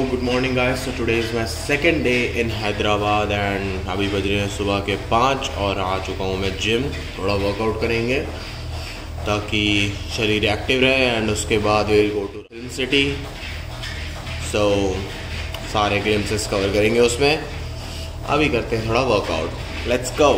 Good morning guys. So today is my second day in Hyderabad and अभी बज रहे हैं सुबह के 5 और आ चुका हूँ मैं जिम। थोड़ा वर्कआउट करेंगे ताकि शरीर एक्टिव रहे एंड उसके बाद will go to film city. So सारे ग्लिम्सेस कवर करेंगे उसमें। अभी करते हैं थोड़ा वर्कआउट, लेट्स गो।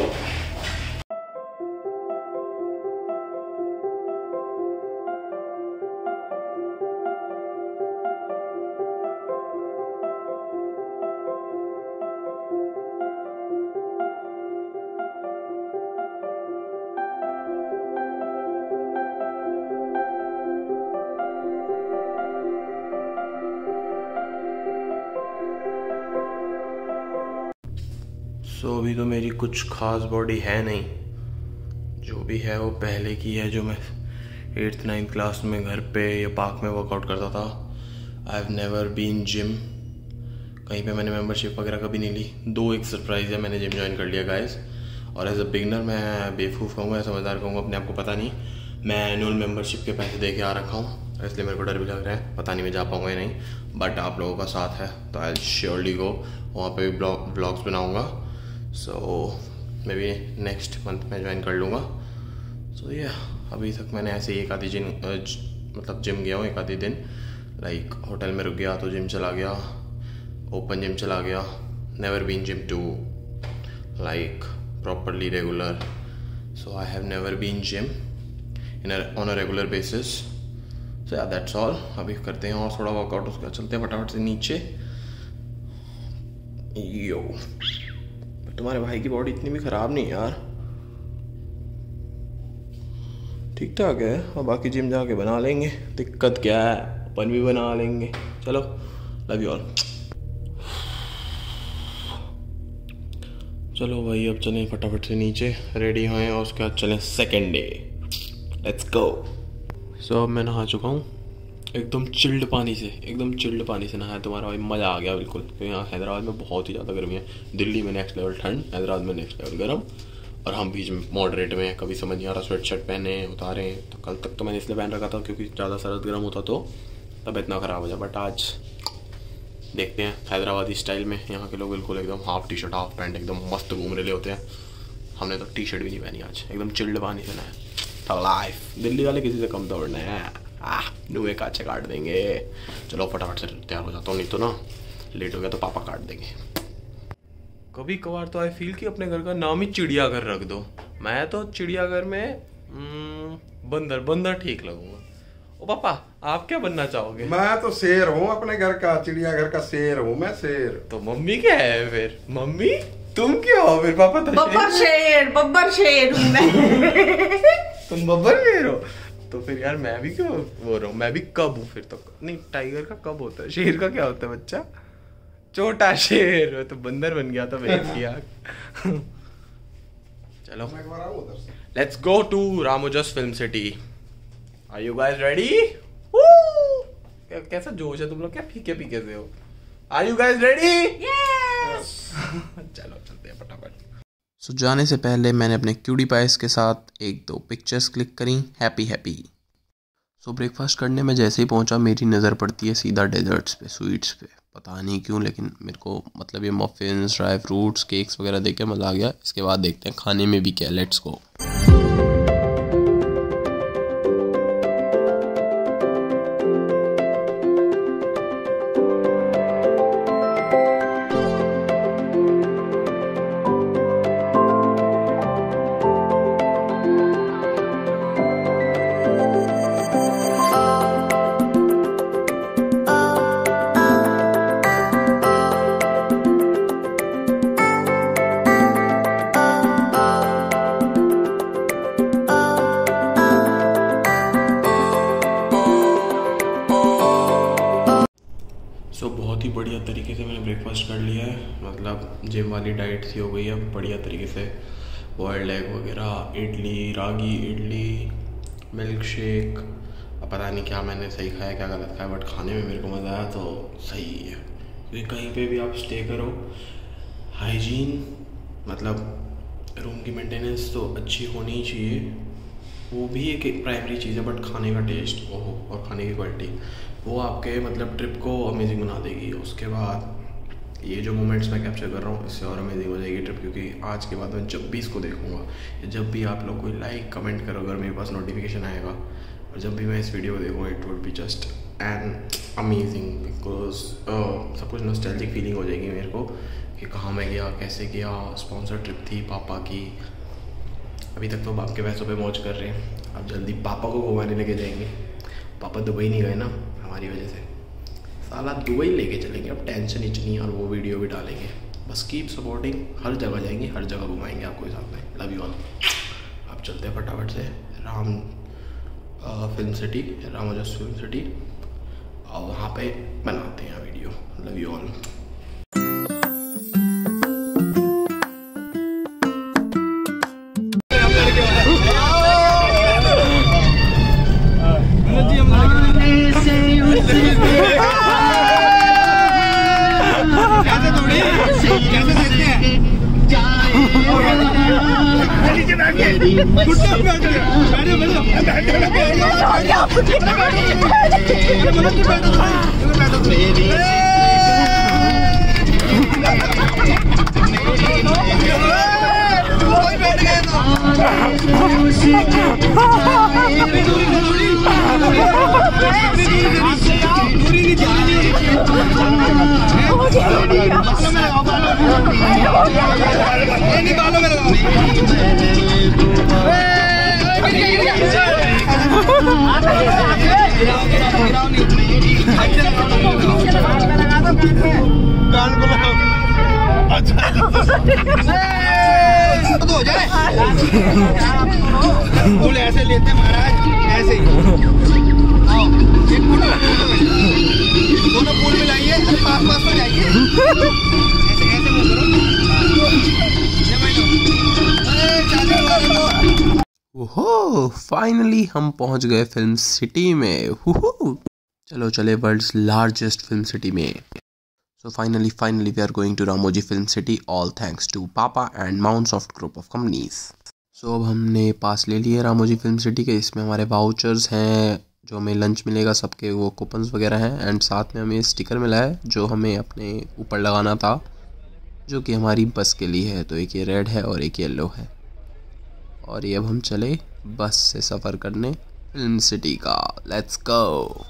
सो अभी तो मेरी कुछ खास बॉडी है नहीं, जो भी है वो पहले की है, जो मैं 8th 9th क्लास में घर पे या पार्क में वर्कआउट करता था। I have never been gym, कहीं पे मैंने मेंबरशिप वगैरह कभी नहीं ली। एक सरप्राइज़ है, मैंने जिम ज्वाइन कर लिया गाइस। और एज अ बिगनर मैं बेवकूफ़ कहूँगा या समझदार कहूँगा, अपने आप को पता नहीं। मैं एनुअल मेंबरशिप के पैसे दे के आ रखा हूँ, इसलिए मेरे को डर भी लग रहा है, पता नहीं मैं जा पाऊँगा या नहीं। बट आप लोगों का साथ है तो आई श्योरली गो। वहाँ पे भी ब्लॉग्स बनाऊँगा। So maybe next month में ज्वाइन कर लूँगा। सो ये अभी तक मैंने ऐसे ही एक आधी जिम गया हूँ, एक आधी दिन। लाइक होटल में रुक गया तो जिम चला गया, ओपन जिम चला गया। Never been gym to like properly regular. So I have never been gym on a regular basis. So yeah that's all. अभी करते हैं और थोड़ा वर्कआउट, उसके बाद चलते हैं फटाफट से नीचे। यो, तुम्हारे भाई की बॉडी इतनी भी ख़राब नहीं यार, ठीक ठाक है। और बाकी जिम जाके बना लेंगे, दिक्कत क्या है, अपन भी बना लेंगे। चलो, लव यू ऑल। चलो भाई, अब चलें फटाफट से नीचे, रेडी होएं और उसके बाद चलें second day. Let's go. So अब मैं नहा चुका हूँ, एकदम चिल्ड पानी से नहाया। तुम्हारा भाई मज़ा आ गया बिल्कुल। तो यहाँ हैदराबाद में बहुत ही ज़्यादा गर्मी है। दिल्ली में नेक्स्ट लेवल ठंड, हैदराबाद में नेक्स्ट लेवल गर्म, और हम बीच में मॉडरेट में। कभी समझ नहीं आ रहा स्वेट शर्ट पहने उतारे। तो कल तक तो मैंने इसलिए पहन रखा था क्योंकि ज़्यादा सर्द गर्म होता तो तब इतना ख़राब हो जाए। बट आज देखते हैं हैदराबादी स्टाइल में। यहाँ के लोग बिल्कुल एकदम half T shirt half pant एकदम मस्त घूम रहे होते हैं। हमने तो टी शर्ट भी नहीं पहनी आज, एकदम चिल्ड पानी से नहाया। लाइफ दिल्ली वाले किसी से कम दौड़ना है, नुए काचे काट देंगे। चलो फटाफट से तैयार हो जाता हूँ, नहीं तो ना लेट हो गया तो पापा काट देंगे। कभी कभार तो आई फील कि अपने घर का नाम ही चिड़ियाघर रख दो। मैं तो चिड़ियाघर में बंदर ठीक लगूंगा। ओ पापा, आप क्या बनना चाहोगे? मैं तो शेर हूँ, अपने घर का चिड़ियाघर का शेर हूँ मैं, शेर। तो मम्मी क्या है फिर? मम्मी तुम क्या हो फिर? पापा तो बब्बर शेर हूँ मैं। तुम बब्बर शेर हो तो फिर यार मैं भी क्यों बोल रहा हूँ, मैं भी कब हूँ फिर तो। नहीं, टाइगर का कब होता है, शेर का क्या होता है बच्चा? छोटा शेर। तो बंदर बन गया था किया। चलो let's go to Ramoji's film city. Are you guys ready? कैसा जोश है तुम लोग, क्या फीके फीके से हो? Are you guys ready? Yes. चलो चलते हैं फटाफट। सो जाने से पहले मैंने अपने क्यूडी पाइस के साथ 1-2 पिक्चर्स क्लिक करी। हैप्पी। सो ब्रेकफास्ट करने में जैसे ही पहुंचा, मेरी नज़र पड़ती है सीधा डेजर्ट्स पे, स्वीट्स पे। पता नहीं क्यों, लेकिन मेरे को मतलब ये मफ़िन्स, ड्राई फ्रूट्स, केक्स वगैरह देख के मज़ा आ गया। इसके बाद देखते हैं खाने में भी क्या। Let's go. बहुत ही बढ़िया तरीके से मैंने ब्रेकफास्ट कर लिया है। मतलब जिम वाली डाइट सी हो गई है बढ़िया तरीके से। बॉइल्ड एग वगैरह, इडली, रागी इडली, मिल्क शेक। अब पता नहीं क्या मैंने सही खाया क्या गलत खाया, बट खाने में मेरे को मज़ा आया तो सही है। क्योंकि कहीं पे भी आप स्टे करो, हाइजीन मतलब रूम की मेंटेनेंस तो अच्छी होनी ही चाहिए। वो भी एक प्राइमरी चीज़ है, बट खाने का टेस्ट वो और खाने की क्वालिटी वो आपके मतलब ट्रिप को अमेजिंग बना देगी। उसके बाद ये जो मोमेंट्स मैं कैप्चर कर रहा हूँ इससे और अमेजिंग हो जाएगी ट्रिप, क्योंकि आज के बाद मैं जब भी इसको देखूँगा या जब भी आप लोग कोई लाइक कमेंट करो, अगर मेरे पास नोटिफिकेशन आएगा और जब भी मैं इस वीडियो को देखूँगा, it would be just an amazing, because सब कुछ नॉस्टैल्जिक फीलिंग हो जाएगी मेरे को कि कहाँ मैं गया, कैसे गया। स्पॉन्सर ट्रिप थी पापा की। अभी तक तो बाप के पैसों पे मौज कर रहे हैं, अब जल्दी पापा को घुमाने लेके जाएंगे। पापा दुबई नहीं गए ना हमारी वजह से, साला दुबई लेके चलेंगे। अब टेंशन इतनी और वो वीडियो भी डालेंगे। बस कीप सपोर्टिंग, हर जगह जाएंगे, हर जगह घुमाएंगे आपको साथ में। Love you all. अब चलते हैं फटाफट से Ram film city, Ramoji's film city, और वहाँ पे बनाते हैं वीडियो। Love you all. तो हो जाए फूल ऐसे लेते महाराज, ऐसे ही आओ एक फूल दोनों फूल मिलाइए, पास पास में जाइए, ऐसे ऐसे मुंह करो। ओहो, फाइनली हम पहुंच गए फिल्म सिटी में। चलो चले वर्ल्ड्स लार्जेस्ट फिल्म सिटी में। So finally we are going to Ramoji Film City, all thanks to Papa and Mountsoft group of companies. So अब हमने पास ले लिए रामोजी फिल्म सिटी के। इसमें हमारे वाउचर्स हैं, जो हमें लंच मिलेगा सबके, वो कूपन्स वगैरह हैं, एंड साथ में हमें स्टिकर मिला है जो हमें अपने ऊपर लगाना था, जो कि हमारी बस के लिए है। तो एक ये रेड है और एक येलो है। और ये अब हम चले बस से सफ़र करने फिल्म सिटी का। Let's go.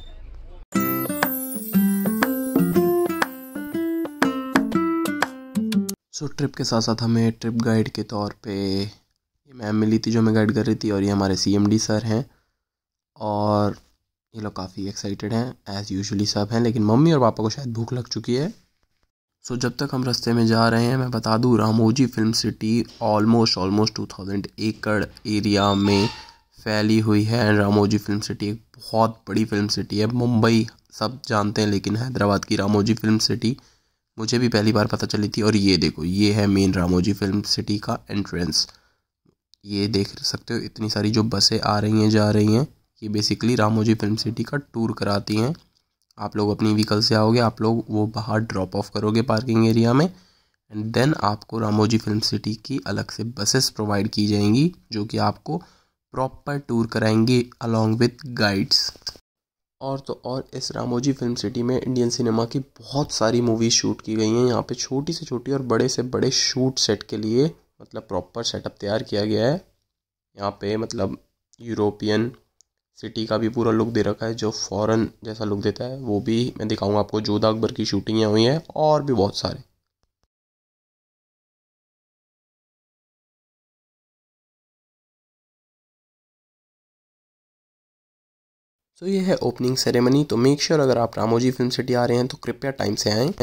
सो ट्रिप के साथ साथ हमें ट्रिप गाइड के तौर पे ये मैम मिली थी जो हमें गाइड कर रही थी, और ये हमारे CMD सर हैं, और ये लोग काफ़ी एक्साइटेड हैं एज़ यूजुअली सब हैं, लेकिन मम्मी और पापा को शायद भूख लग चुकी है। सो जब तक हम रास्ते में जा रहे हैं, मैं बता दूँ रामोजी फिल्म सिटी ऑलमोस्ट 2000 एकड़ एरिया में फैली हुई है। एंड रामोजी फिल्म सिटी एक बहुत बड़ी फिल्म सिटी है। मुंबई सब जानते हैं, लेकिन हैदराबाद की रामोजी फिल्म सिटी मुझे भी पहली बार पता चली थी। और ये देखो, ये है मेन रामोजी फिल्म सिटी का एंट्रेंस। ये देख सकते हो, इतनी सारी जो बसें आ रही हैं जा रही हैं, ये बेसिकली रामोजी फिल्म सिटी का टूर कराती हैं। आप लोग अपनी व्हीकल से आओगे, आप लोग वो बाहर ड्रॉप ऑफ करोगे पार्किंग एरिया में, एंड देन आपको रामोजी फिल्म सिटी की अलग से बसेस प्रोवाइड की जाएंगी, जो कि आपको प्रॉपर टूर कराएंगे अलॉन्ग विथ गाइड्स। और तो और इस रामोजी फिल्म सिटी में इंडियन सिनेमा की बहुत सारी मूवीज़ शूट की गई हैं। यहाँ पे छोटी से छोटी और बड़े से बड़े शूट सेट के लिए मतलब प्रॉपर सेटअप तैयार किया गया है। यहाँ पे मतलब यूरोपियन सिटी का भी पूरा लुक दे रखा है, जो फॉरेन जैसा लुक देता है वो भी मैं दिखाऊंगा आपको। जोधा अकबर की शूटिंग हुई हैं और भी बहुत सारे। तो ये है ओपनिंग सेरेमनी। तो मेक श्योर अगर आप रामोजी फिल्म सिटी आ रहे हैं तो कृपया टाइम से आएँ।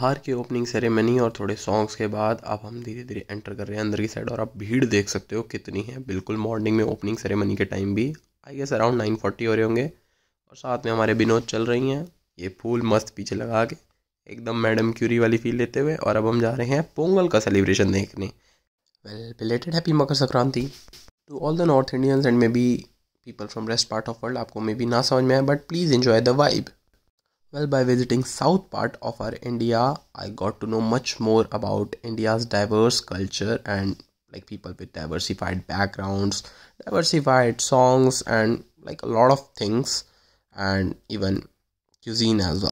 बाहर की ओपनिंग सेरेमनी और थोड़े सॉन्ग्स के बाद अब हम धीरे धीरे एंटर कर रहे हैं अंदर की साइड। और आप भीड़ देख सकते हो कितनी है, बिल्कुल मॉर्निंग में ओपनिंग सेरेमनी के टाइम भी आई गेस अराउंड 9:40 हो रहे होंगे। और साथ में हमारे विनोद चल रही हैं, ये फूल मस्त पीछे लगा के एकदम मैडम क्यूरी वाली फील लेते हुए। और अब हम जा रहे हैं पोंगल का सेलिब्रेशन देखने। Well belated happy Makar Sankranti to all the north Indians and maybe people from rest part of world. आपको मे बी ना समझ में आए but please enjoy the vibe. Well, by visiting south part of our India, I got to know much more about India's diverse culture and like people with diversified backgrounds, diversified songs and like a lot of things and even cuisine as well.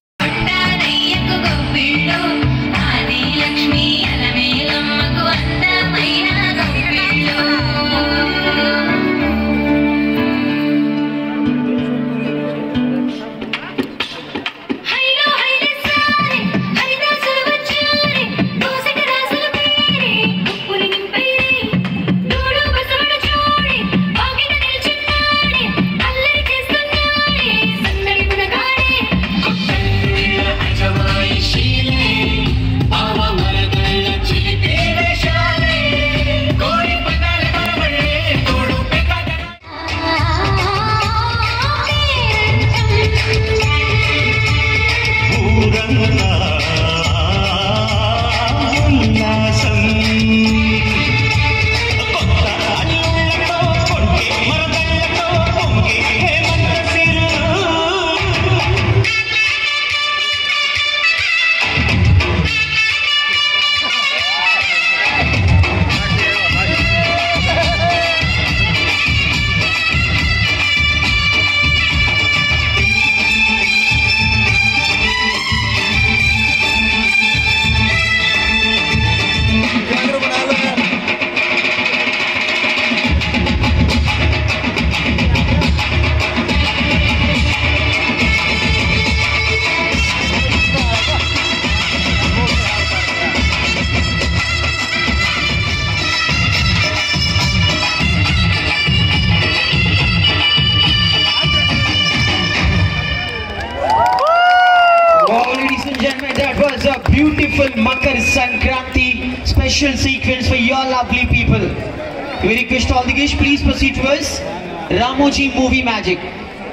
Beautiful Makar Sankranti special sequence for your lovely people. We request all the guests please proceed towards Ramoji movie magic.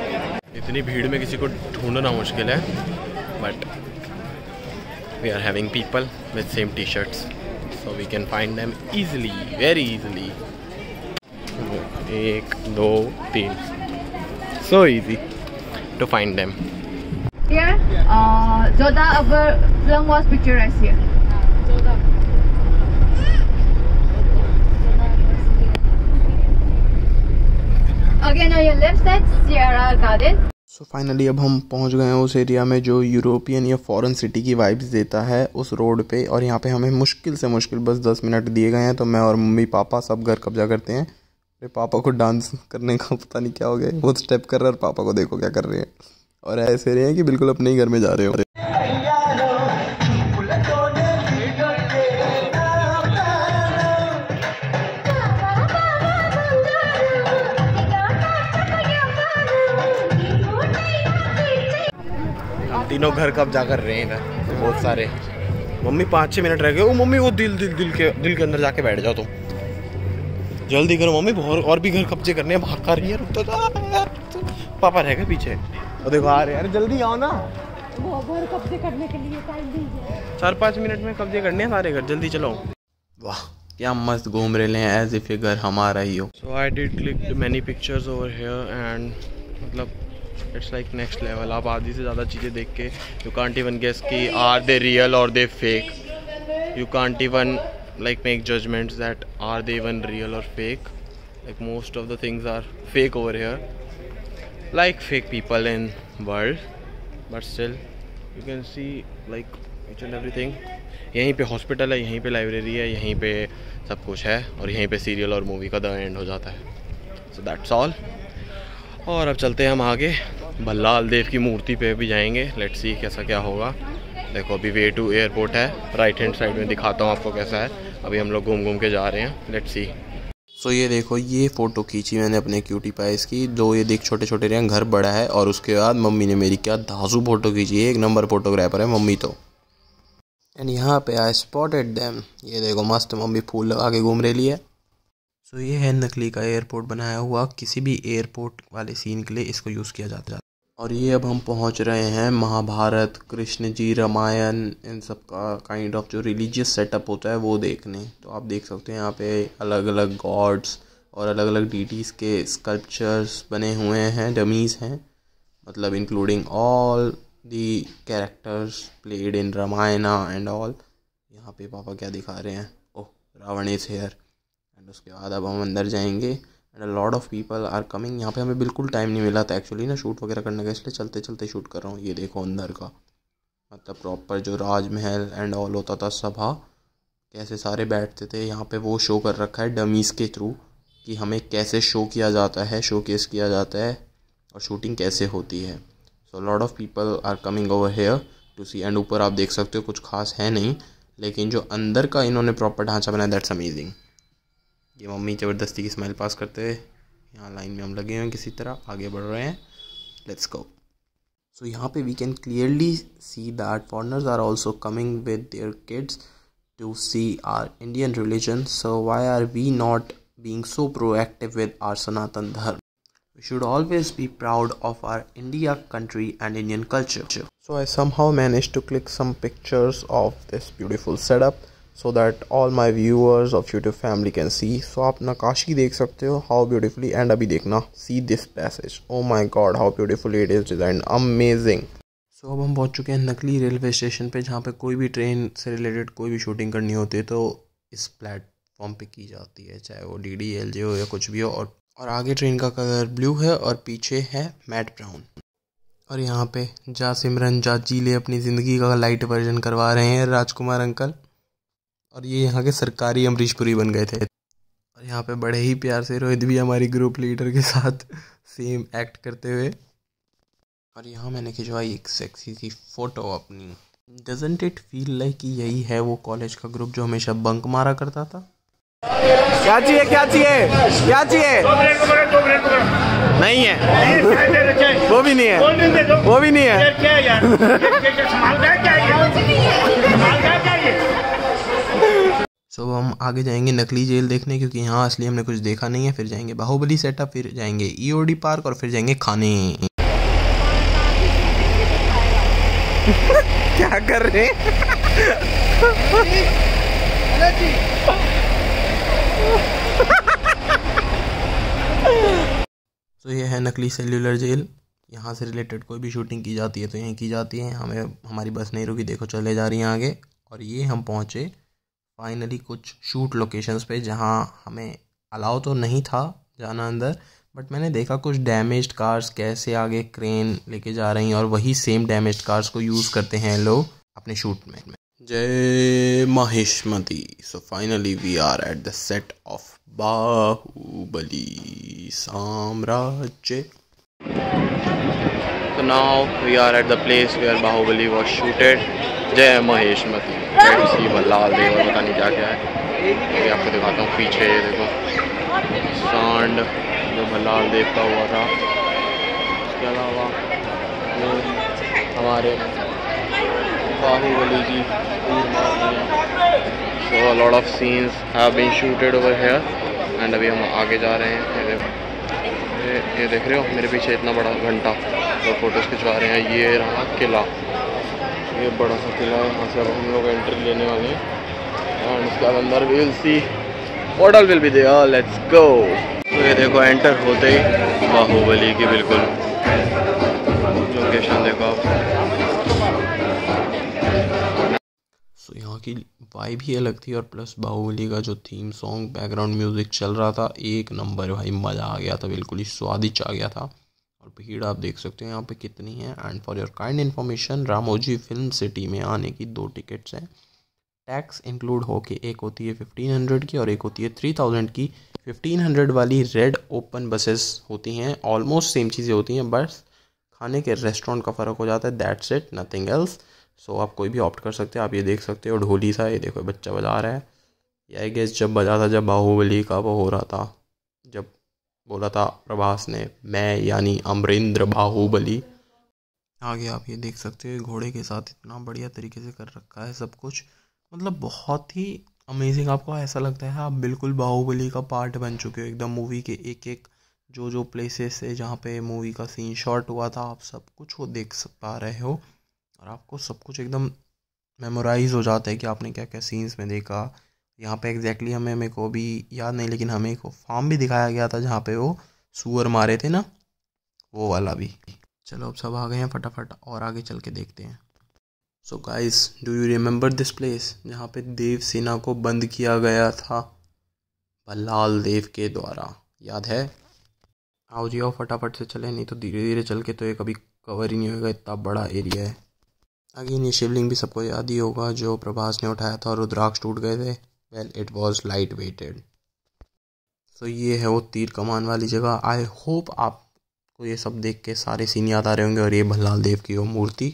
इतनी भीड़ में किसी को ढूंढना मुश्किल है but we are having people with same t-shirts so we can find them easily, very easily. 1 2 3 so easy to find them. Here, Jodha, our film was picturized here. Jodha. Again on your left side, Sierra Garden. So finally अब हम पहुंच गए हैं उस area में जो European या foreign city की वाइब्स देता है उस रोड पे। और यहाँ पे हमें मुश्किल से मुश्किल बस 10 मिनट दिए गए हैं। तो मैं और मम्मी पापा सब घर कब्जा करते हैं। मेरे पापा को डांस करने का पता नहीं क्या हो गया, वो स्टेप कर रहे हैं और पापा को देखो क्या कर रहे हैं और ऐसे रहे हैं कि बिल्कुल अपने ही घर में जा रहे हो। तीनों घर कब्जा कर रहे हैं इधर बहुत सारे। मम्मी 5-6 मिनट रह गए। ओ मम्मी वो दिल के अंदर जाके बैठ जाओ। तो जल्दी करो मम्मी, और भी घर कब्जे करने हैं। भाग कर रही है, रुक तो पापा रह गए पीछे। और देखो आ रहे यार, जल्दी आओ ना, वो घर कब्जे करने के लिए टाइम दीजिए। 4-5 मिनट में कब्जे करने हैं सारे घर, जल्दी चलो। वाह क्या मस्त घूम रहे हैं एज इफ ये घर हमारा ही हो। So I did click many pictures over here and मतलब इट्स लाइक नेक्स्ट लेवल। आप आधी से ज़्यादा चीज़ें देख के यू कांट इवन गेस कि आर दे रियल और they fake. You can't even like make judgments that are they even real or fake. Like most of the things are fake over here, like fake people in world, but still you can see like each and everything. यहीं पे hospital है, यहीं पे library है, यहीं पे सब कुछ है और यहीं पे सीरियल और मूवी का द एंड हो जाता है। So that's all. और अब चलते हैं हम आगे, भल्लाल देव की मूर्ति पे भी जाएंगे। लेट्स सी कैसा क्या होगा। देखो अभी वे टू एयरपोर्ट है, राइट हैंड साइड में दिखाता हूँ आपको कैसा है। अभी हम लोग घूम के जा रहे हैं, लेट्स सी। सो ये देखो ये फ़ोटो खींची मैंने अपने क्यूटी पाइस की, जो ये देख छोटे छोटे रहे, घर बड़ा है। और उसके बाद मम्मी ने मेरी क्या धांसू फ़ोटो खींची है, 1 नंबर फोटोग्राफर है मम्मी तो। एंड यहाँ पे आई स्पॉटेड देम। ये देखो मस्त मम्मी फूल लगा के घूम रही है। सो ये है नकली का एयरपोर्ट बनाया हुआ, किसी भी एयरपोर्ट वाले सीन के लिए इसको यूज़ किया जाता है। और ये अब हम पहुँच रहे हैं महाभारत, कृष्ण जी, रामायण, इन सब का काइंड ऑफ जो रिलीजियस सेटअप होता है वो देखने। तो आप देख सकते हैं यहाँ पे अलग अलग गॉड्स और अलग अलग डीटीज़ के स्कल्पचर्स बने हुए हैं, डमीज़ हैं, मतलब including all the characters played in Ramayana and all. यहाँ पे पापा क्या दिखा रहे हैं, oh Ravana is here. And उसके बाद अब हम अंदर जाएंगे and a lot of people are coming. यहाँ पे हमें बिल्कुल टाइम नहीं मिला था एक्चुअली ना शूट वगैरह करने का, इसलिए चलते चलते शूट कर रहा हूँ। ये देखो अंदर का, मतलब प्रॉपर जो राजमहल एंड ऑल होता था, सभा कैसे सारे बैठते थे, यहाँ पे वो शो कर रखा है डमीज़ के थ्रू कि हमें कैसे शो किया जाता है, शोकेस किया जाता है और शूटिंग कैसे होती है। So lot of people are coming over here to see. And ऊपर आप देख सकते हो कुछ खास है नहीं, लेकिन जो अंदर का इन्होंने प्रॉपर ढांचा बनाया दैट्स अमेजिंग। ये मम्मी ज़बरदस्ती की स्माइल पास करते हुए, यहाँ लाइन में हम लगे हुए हैं, किसी तरह आगे बढ़ रहे हैं, लेट्स गो। सो यहाँ पे we can clearly see that foreigners are also coming with their kids to see our Indian religion. So why are we not being so proactive with our Sanatan Dharma? We should always be proud of our India country and Indian culture. So I somehow managed to click some pictures of this beautiful setup so that all my viewers of YouTube family can see. So आप नकाशी देख सकते हो how beautifully, and अभी देखना, see this passage, oh my god how beautifully it is designed, amazing. So अब हम पहुँच चुके हैं नकली रेलवे स्टेशन पे, जहाँ पे कोई भी ट्रेन से रिलेटेड कोई भी शूटिंग करनी होती है तो इस प्लेटफॉर्म पे की जाती है, चाहे वो DDLJ हो या कुछ भी हो। और आगे ट्रेन का कलर ब्लू है और पीछे है मैट ब्राउन। और यहाँ पे जा सिमरन जा जी ले अपनी ज़िंदगी का लाइट वर्जन करवा रहे हैं राजकुमार अंकल, और ये यहाँ के सरकारी अमरीश पुरी बन गए थे। और यहाँ पे बड़े ही प्यार से रोहित भी हमारी ग्रुप लीडर के साथ सेम एक्ट करते हुए। और यहाँ मैंने खिंचवाई एक सेक्सी सी फ़ोटो अपनी। डजंट इट फील लाइक कि यही है वो कॉलेज का ग्रुप जो हमेशा बंक मारा करता था। क्या चाहिए क्या चाहिए क्या चाहिए? नहीं है, वो भी नहीं है, वो भी नहीं है। सो हम आगे जाएंगे नकली जेल देखने, क्योंकि यहाँ असली हमने कुछ देखा नहीं है। फिर जाएंगे बाहुबली सेटअप, फिर जाएंगे EOD पार्क और फिर जाएंगे खाने। क्या कर रहे हैं? तो ये है नकली सेल्यूलर जेल। यहाँ से रिलेटेड कोई भी शूटिंग की जाती है तो यहीं की जाती है। हमें हमारी बस नहीं रुकी, देखो चले जा रही हैं आगे। और ये हम पहुँचे फाइनली कुछ शूट लोकेशंस पे, जहाँ हमें अलाउ तो नहीं था जाना अंदर, बट मैंने देखा कुछ डैमेज्ड कार्स कैसे आगे क्रेन लेके जा रही हैं और वही सेम डैमेज्ड कार्स को यूज़ करते हैं लोग अपने शूट में। जय Mahishmati. So finally we are at the set of Baahubali साम्राज्य। So now we are at the place where Bahubali was shooted. जय महेशमती। लाल देव और पता नहीं क्या क्या है, ये आपको दिखाता हूँ पीछे। ये देखो सांड जो भल्लाल देव का हुआ था। इसके अलावा हमारे बाहुबली की so a lot of scenes have been shooted over here and अभी हम आगे जा रहे हैं। ये देख रहे हो मेरे पीछे इतना बड़ा घंटा, जो फोटोज खिंचवा रहे हैं। ये रहा किला, ये बड़ा सा किला है। यहाँ से अब हम लोग एंट्री लेने वाले हैं एंड उसके बाद अंदर we will see what all will be there. Let's go. तो ये देखो एंटर होते ही बाहुबली की बिल्कुल लोकेशन देखो आप। सो यहाँ की वाइब ही अलग थी और प्लस बाहुबली का जो थीम सॉन्ग बैकग्राउंड म्यूज़िक चल रहा था, एक नंबर भाई, मज़ा आ गया था, बिल्कुल ही स्वादिष्ट आ गया था। और भीड़ आप देख सकते हो यहाँ पे कितनी है। And for your kind information, Ramoji film city में आने की 2 टिकट्स हैं। टैक्स इंक्लूड होके एक होती है 1500 की और एक होती है 3000 की। 1500 वाली रेड ओपन बसेस होती हैं, ऑलमोस्ट सेम चीज़ें होती हैं, बस खाने के रेस्टोरेंट का फ़र्क हो जाता है, that's it, nothing else. So आप कोई भी ऑप्ट कर सकते हैं। आप ये देख सकते हो ढोली सा, ये देखो बच्चा बजा रहा है। ये आई गेस जब बजा था जब बाहुबली का वो हो रहा था, जब बोला था प्रभास ने मैं यानी अमरेंद्र बाहुबली, आगे आप ये देख सकते हो घोड़े के साथ इतना बढ़िया तरीके से कर रखा है सब कुछ, मतलब बहुत ही अमेजिंग। आपको ऐसा लगता है आप बिल्कुल बाहुबली का पार्ट बन चुके हो एकदम। मूवी के एक एक जो प्लेसेस है जहाँ पे मूवी का सीन शॉट हुआ था, आप सब कुछ वो देख पा रहे हो और आपको सब कुछ एकदम मेमोराइज हो जाता है कि आपने क्या क्या सीन्स में देखा। यहाँ पे एग्जैक्टली मेरे को भी याद नहीं, लेकिन हमें एक फार्म भी दिखाया गया था जहाँ पे वो सूअर मारे थे ना, वो वाला भी। चलो अब सब आ गए हैं, फटाफट और आगे चल के देखते हैं। So guys, do you remember this place जहाँ पे देव सेना को बंद किया गया था भल्लाल देव के द्वारा, याद है? आओ जी आओ, फटाफट से चले, नहीं तो धीरे धीरे चल के तो ये कभी कवर ही नहीं होगा, इतना बड़ा एरिया है। अगेन ये शिवलिंग भी सबको याद ही होगा जो प्रभास ने उठाया था और रुद्राक्ष टूट गए थे। Well it was light weighted. So ये है वो तीर कमान वाली जगह। आई होप आपको ये सब देख के सारे सीन याद आ रहे होंगे और ये भल्लाल देव की वो मूर्ति।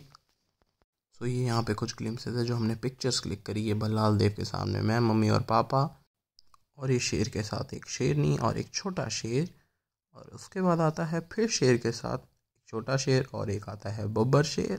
सो ये यहाँ पे कुछ ग्लिम्सेस है जो हमने पिक्चर्स क्लिक करी है भल्लाल देव के सामने, मैं, मम्मी और पापा, और ये शेर के साथ एक शेरनी और एक छोटा शेर, और उसके बाद आता है फिर शेर के साथ एक छोटा शेर और एक आता है बब्बर शेर,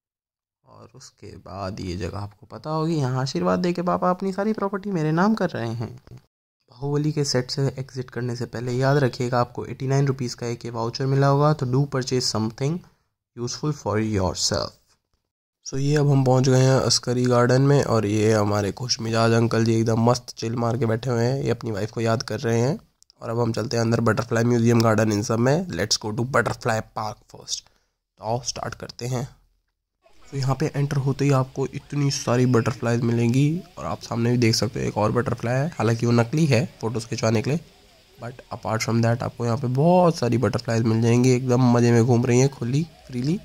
और उसके बाद ये जगह आपको पता होगी, यहाँ आशीर्वाद दे के पापा अपनी सारी प्रॉपर्टी मेरे नाम कर रहे हैं। बाहुबली के सेट से एग्जिट करने से पहले याद रखिएगा आपको 89 रुपीज़ का एक वाउचर मिला होगा, तो do purchase something useful for yourself. So ये अब हम पहुंच गए हैं अस्करी गार्डन में, और ये हमारे खुश मिजाज अंकल जी एकदम मस्त चिल मार के बैठे हुए हैं, ये अपनी वाइफ को याद कर रहे हैं। और अब हम चलते हैं अंदर बटरफ्लाई म्यूजियम गार्डन इन सब में। Let's go to butterfly park first. तो आओ स्टार्ट करते हैं। तो यहाँ पे एंटर होते ही आपको इतनी सारी बटरफ्लाईज मिलेंगी, और आप सामने भी देख सकते हो एक और बटरफ्लाई है, हालांकि वो नकली है फ़ोटोज़ खिंचवाने के लिए, बट अपार्ट फ्रॉम दैट आपको यहाँ पे बहुत सारी बटरफ्लाईज मिल जाएंगी, एकदम मज़े में घूम रही हैं खुली फ्रीली।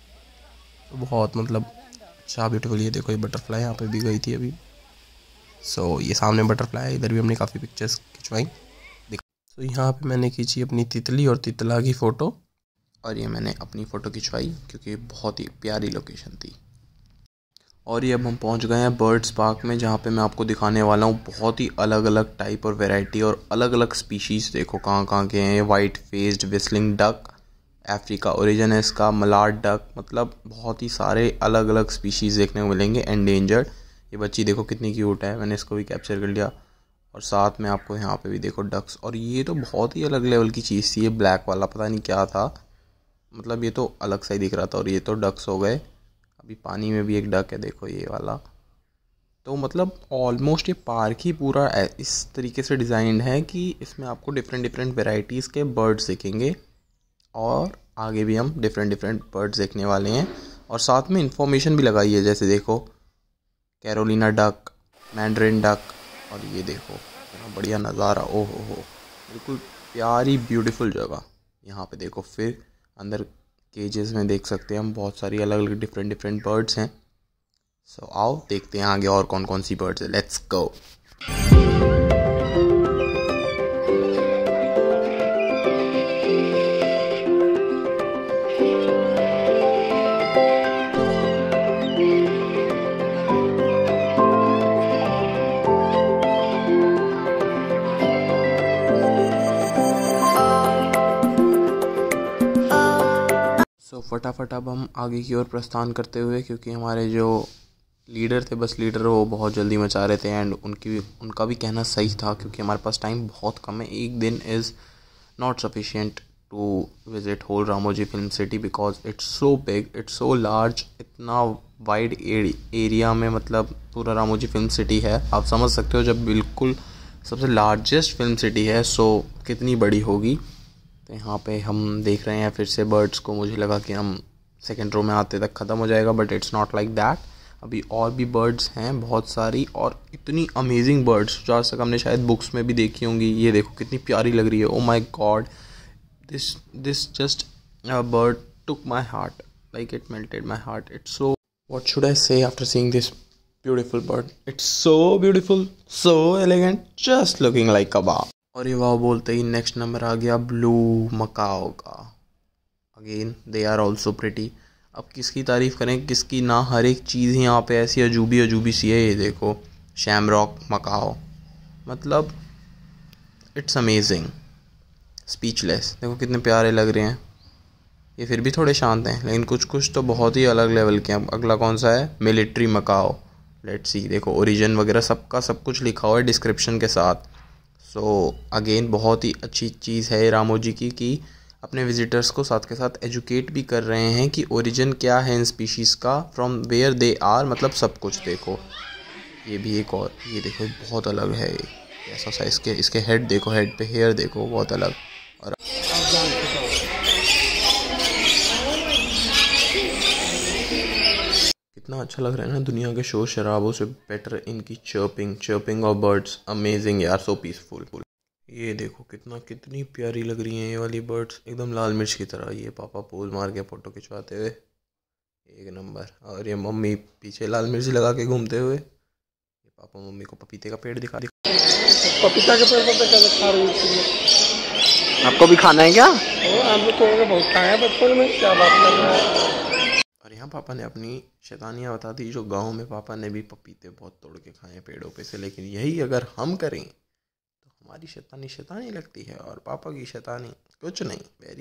तो बहुत मतलब अच्छा ब्यूटीफुल। ये देखो ये बटरफ्लाई यहाँ पे भी गई थी अभी। सो ये सामने बटरफ्लाई है, इधर भी हमने काफ़ी पिक्चर्स खिंचवाई। देखो तो यहाँ पे मैंने खींची अपनी तितली और तितला की फ़ोटो, और ये मैंने अपनी फ़ोटो खिंचवाई क्योंकि बहुत ही प्यारी लोकेशन थी। और ये अब हम पहुँच गए हैं बर्ड्स पार्क में, जहाँ पे मैं आपको दिखाने वाला हूँ बहुत ही अलग अलग टाइप और वैरायटी और अलग अलग स्पीशीज़। देखो कहाँ कहाँ के हैं। White faced whistling duck, Africa origin है इसका, मलाड डक, मतलब बहुत ही सारे अलग अलग स्पीशीज़ देखने को मिलेंगे। एंडेंजर्ड, ये बच्ची देखो कितनी क्यूट है, मैंने इसको भी कैप्चर कर लिया। और साथ में आपको यहाँ पे भी देखो डक्स, और ये तो बहुत ही अलग लेवल की चीज़ थी। ये ब्लैक वाला पता नहीं क्या था, मतलब ये तो अलग सा ही दिख रहा था, और ये तो डक्स हो गए। अभी पानी में भी एक डक है देखो ये वाला। तो मतलब ऑलमोस्ट ये पार्क ही पूरा इस तरीके से डिज़ाइंड है कि इसमें आपको डिफरेंट डिफरेंट वेराइटीज़ के बर्ड्स दिखेंगे, और आगे भी हम डिफरेंट बर्ड्स देखने वाले हैं। और साथ में इंफॉर्मेशन भी लगाई है, जैसे देखो कैरोलिना डक, मैंड्रिन डक, और ये देखो कितना बढ़िया नज़ारा। ओह हो, बिल्कुल प्यारी ब्यूटीफुल जगह। यहाँ पे देखो फिर अंदर केजेस में देख सकते हैं हम बहुत सारी अलग अलग डिफरेंट बर्ड्स हैं। सो आओ देखते हैं आगे और कौन कौन सी बर्ड्स है। Let's go. फटाफट अब हम आगे की ओर प्रस्थान करते हुए, क्योंकि हमारे जो लीडर थे, बस लीडर, वो बहुत जल्दी मचा रहे थे, एंड उनका भी कहना सही था क्योंकि हमारे पास टाइम बहुत कम है। एक दिन is not sufficient to visit whole Ramoji film city because it's so big, it's so large. इतना वाइड एरिया में मतलब पूरा रामोजी फिल्म सिटी है। आप समझ सकते हो जब बिल्कुल सबसे लार्जेस्ट फिल्म सिटी है सो कितनी बड़ी होगी। तो यहाँ पे हम देख रहे हैं फिर से बर्ड्स को। मुझे लगा कि हम सेकेंड रो में आते तक ख़त्म हो जाएगा, but it's not like that. अभी और भी बर्ड्स हैं बहुत सारी, और इतनी अमेजिंग बर्ड्स जो आज तक हमने शायद बुक्स में भी देखी होंगी। ये देखो कितनी प्यारी लग रही है। Oh my God, this just bird took my heart, like it melted my heart. It's so, what should I say after seeing this beautiful bird. It's so beautiful, so elegant, just looking like kebab. और ये वाह बोलते ही next number आ गया blue macaw का। Again they are also pretty. अब किसकी तारीफ़ करें किसकी ना, हर एक चीज़ ही यहाँ पे ऐसी अजूबी सी है। ये देखो शैमरॉक मकाओ, मतलब इट्स अमेजिंग, स्पीचलेस। देखो कितने प्यारे लग रहे हैं। ये फिर भी थोड़े शांत हैं, लेकिन कुछ कुछ तो बहुत ही अलग लेवल के हैं। अगला कौन सा है? Military Macau. लेट्स सी, देखो ओरिजिन वगैरह सबका सब कुछ लिखा हुआ है डिस्क्रिप्शन के साथ। सो अगेन बहुत ही अच्छी चीज़ है रामोजी की कि अपने विजिटर्स को साथ के साथ एजुकेट भी कर रहे हैं कि ओरिजिन क्या है इन स्पीशीज़ का, फ्रॉम वेयर दे आर, मतलब सब कुछ। देखो ये भी एक और, ये देखो बहुत अलग है ये, ऐसा सा इसके हेड देखो, हेड पे हेयर देखो बहुत अलग। और कितना अच्छा लग रहा है ना, दुनिया के शोर शराबों से बेटर इनकी चर्पिंग ऑफ बर्ड्स, अमेजिंग यार, सो पीसफुल। ये देखो कितनी प्यारी लग रही हैं ये वाली बर्ड्स, एकदम लाल मिर्च की तरह। ये पापा पोज मार के फ़ोटो खिंचवाते हुए, एक नंबर। और ये मम्मी पीछे लाल मिर्च लगा के घूमते हुए। ये पापा मम्मी को पपीते का पेड़ दिखा पपीता के पेड़ पर कैसे खा रही है? आपको भी खाना है क्या? हम लोग तो बहुत खाए बचपन में, क्या बात कर रहे हैं। और यहाँ पापा ने अपनी शैतानियाँ बता दी, जो गाँव में पापा ने भी पपीते बहुत तोड़ के खाए पेड़ों पे से। लेकिन यही अगर हम करें तो हमारी शैतानी लगती है, और पापा की शैतानी कुछ नहीं,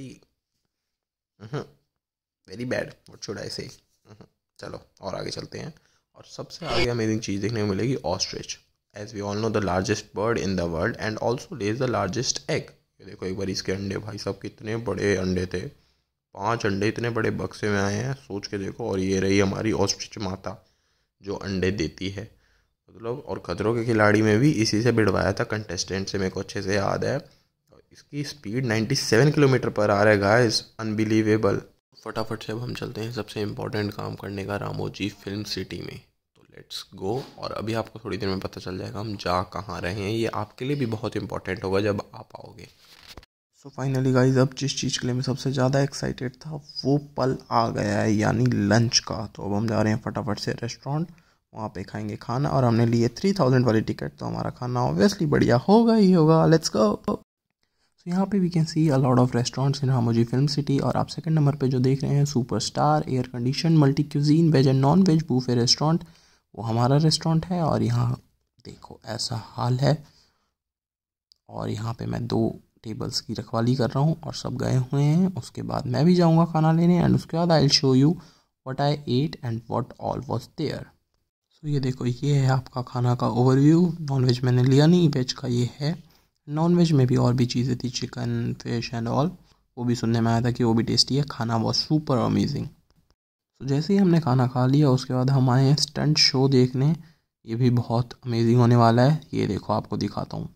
very bad, what should I say. चलो और आगे चलते हैं, और सबसे आगे अमेजिंग चीज़ देखने को मिलेगी ostrich. As we all know the largest bird in the world and also lays the largest egg. ये देखो एक बार इसके अंडे, भाई साहब कितने बड़े अंडे थे, 5 अंडे इतने बड़े बक्से में आए हैं, सोच के देखो। और ये रही हमारी ऑस्ट्रिच माता जो अंडे देती है, मतलब। और खतरों के खिलाड़ी में भी इसी से बिड़वाया था कंटेस्टेंट से, मेरे को अच्छे से याद है। इसकी स्पीड 97 किलोमीटर पर आ रहा है गाइस, अनबिलीवेबल। फटाफट से अब हम चलते हैं सबसे इम्पोर्टेंट काम करने का, रामोजी फिल्म सिटी में। तो लेट्स गो। और अभी आपको थोड़ी देर में पता चल जाएगा हम जा कहाँ रहे हैं। ये आपके लिए भी बहुत इंपॉर्टेंट होगा जब आप आओगे। सो फाइनली गाइज, अब जिस चीज़ के लिए मैं सबसे ज़्यादा एक्साइटेड था वो पल आ गया है, यानी लंच का। तो अब हम जा रहे हैं फटाफट से रेस्टोरेंट, वहाँ पे खाएंगे खाना। और हमने लिए 3000 वाली टिकट, तो हमारा खाना ऑब्वियसली बढ़िया होगा ही होगा। Let's go. तो यहाँ पे we can see a lot of restaurants in Ramoji film city. और आप सेकंड नंबर पे जो देख रहे हैं, superstar air condition multi cuisine veg and non veg buffet restaurant, वो हमारा रेस्टोरेंट है। और यहाँ देखो ऐसा हाल है, और यहाँ पे मैं 2 टेबल्स की रखवाली कर रहा हूँ, और सब गए हुए हैं। उसके बाद मैं भी जाऊँगा खाना लेने, एंड उसके बाद I will show you what I ate and what all was there. So ये देखो, ये है आपका खाना का ओवरव्यू। नॉन वेज मैंने लिया नहीं, वेज का ये है। नॉन वेज में भी और भी चीज़ें थी, चिकन, फिश एंड ऑल, वो भी सुनने में आया था कि वो भी टेस्टी है। खाना बहुत सुपर अमेजिंग। तो जैसे ही हमने खाना खा लिया, उसके बाद हम आए हैं स्टंट शो देखने। ये भी बहुत अमेजिंग होने वाला है। ये देखो आपको दिखाता हूँ।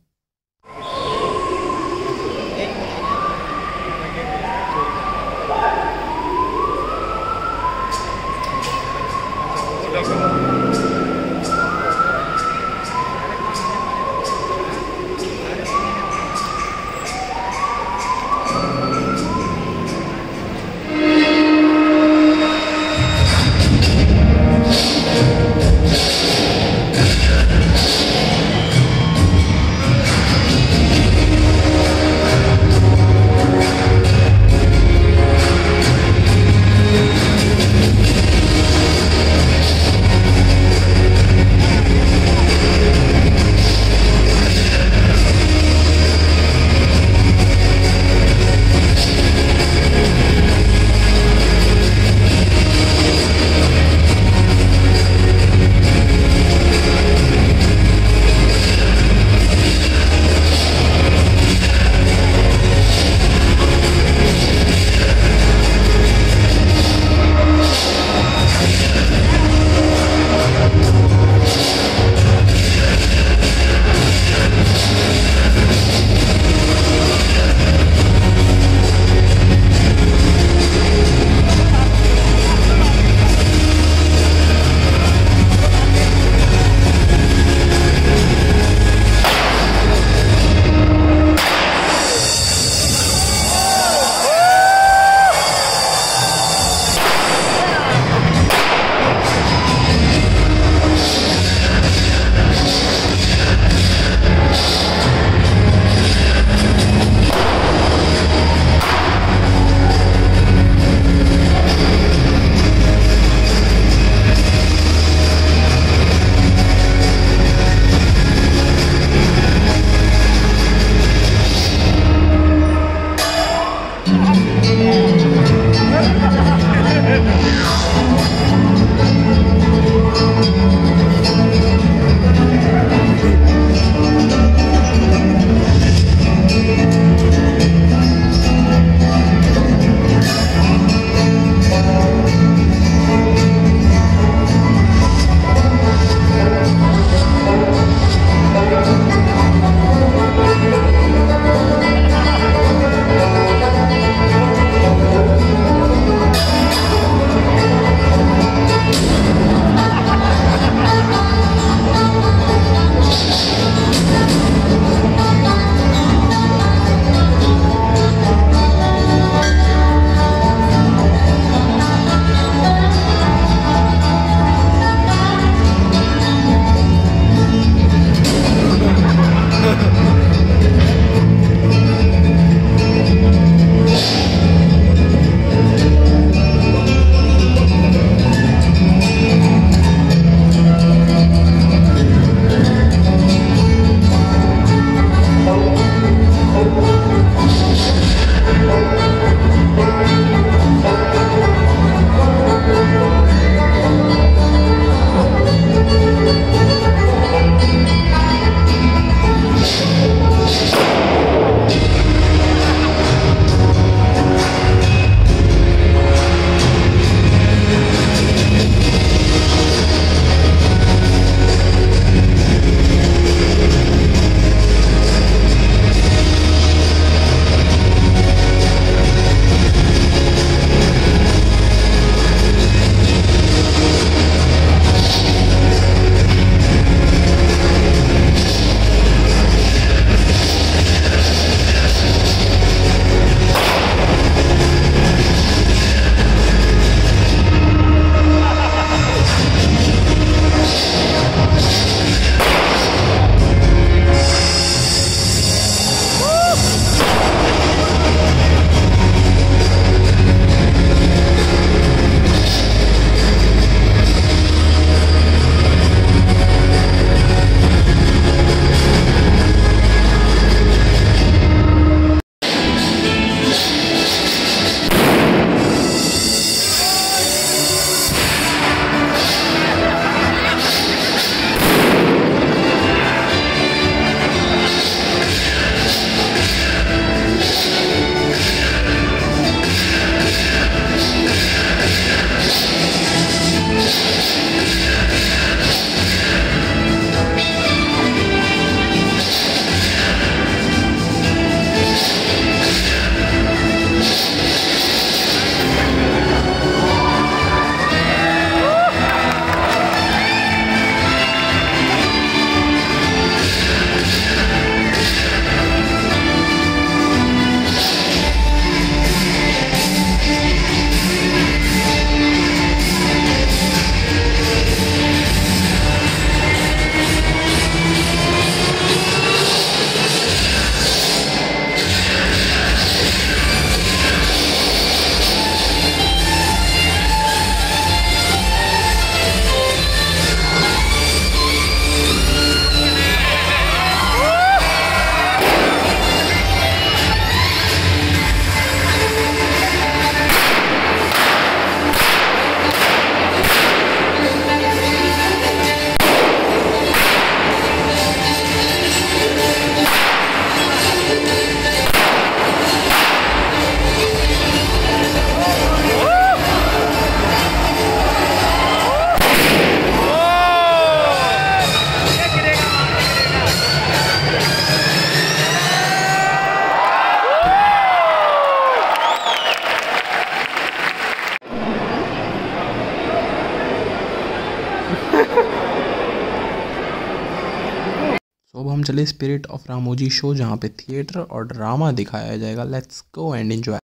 तो अब हम चले स्पिरिट ऑफ रामोजी शो, जहाँ पे थिएटर और ड्रामा दिखाया जाएगा। Let's go and enjoy.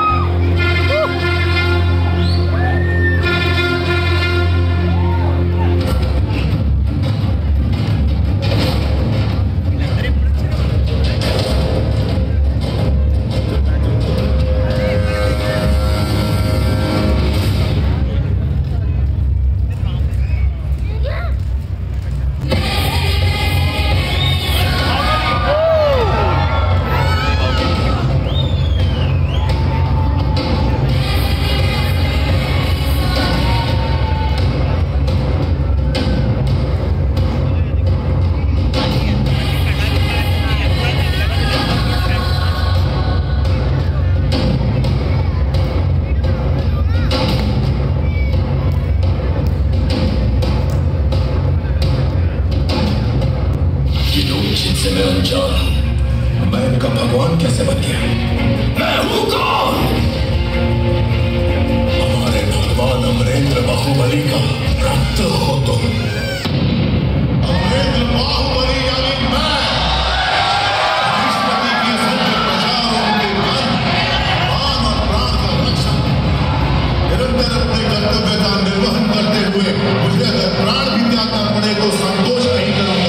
जिनसे मैं अनजान हूं, मैं इनका भगवान कैसे बन गया? मैं हूं कौन? हमारे भगवान अमरेंद्र बाहुबली का रक्त हो तुम। अमरेंद्र बाहुबली यानी मैं, बृहस्पति की असंख्य प्रजाओं के मन, मान और प्राण का रक्षक। निरंतर अपने कर्तव्य का निर्वहन करते हुए मुझे अगर प्राण भी त्यागना पड़े तो संतोष नहीं करूंगा।